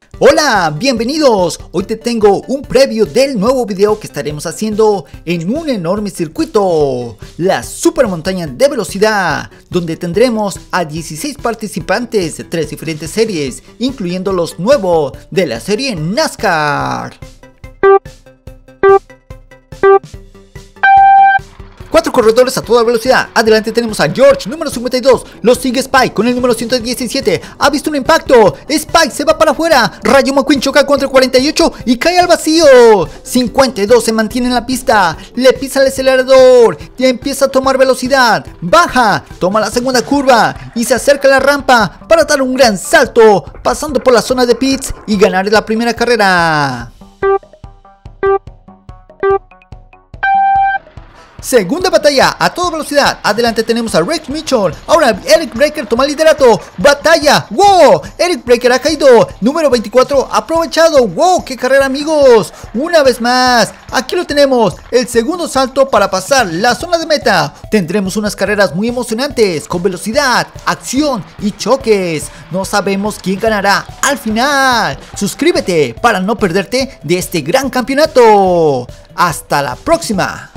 Hola, bienvenidos. Hoy te tengo un preview del nuevo video que estaremos haciendo en un enorme circuito, la Super Montaña de Velocidad, donde tendremos a 16 participantes de 3 diferentes series, incluyendo los nuevos de la serie NASCAR. 4 corredores a toda velocidad. Adelante tenemos a George, número 52. Lo sigue Spike con el número 117. Ha visto un impacto. Spike se va para afuera. Rayo McQueen choca contra el 48 y cae al vacío. 52 se mantiene en la pista. Le pisa el acelerador. Ya empieza a tomar velocidad. Baja. Toma la segunda curva y se acerca a la rampa para dar un gran salto, pasando por la zona de pits y ganar la primera carrera. Segunda batalla a toda velocidad. Adelante tenemos a Rex Mitchell. Ahora Eric Breaker toma el liderato. Batalla. ¡Wow! Eric Breaker ha caído. Número 24 aprovechado. ¡Wow! ¡Qué carrera, amigos! Una vez más. Aquí lo tenemos. El segundo salto para pasar la zona de meta. Tendremos unas carreras muy emocionantes con velocidad, acción y choques. No sabemos quién ganará al final. Suscríbete para no perderte de este gran campeonato. Hasta la próxima.